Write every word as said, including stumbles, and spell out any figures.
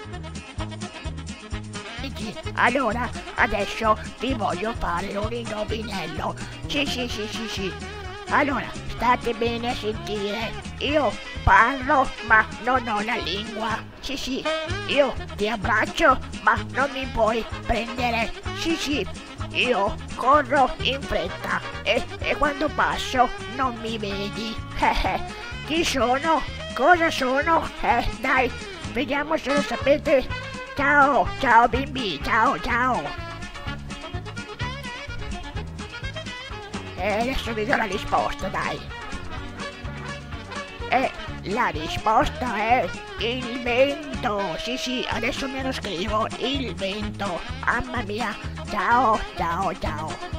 Allora, adesso ti voglio fare un indovinello. Sì, sì, sì, sì, sì. Allora, state bene a sentire. Io parlo, ma non ho la lingua. Sì, sì. Io ti abbraccio, ma non mi puoi prendere. Sì, sì. Io corro in fretta e, e quando passo non mi vedi. Chi sono? Cosa sono? Eh, dai, vediamo se lo sapete. Ciao, ciao bimbi, ciao, ciao. E adesso vi do la risposta, dai. E la risposta è il vento. Sì, sì, adesso me lo scrivo, il vento. Mamma mia, ciao, ciao, ciao.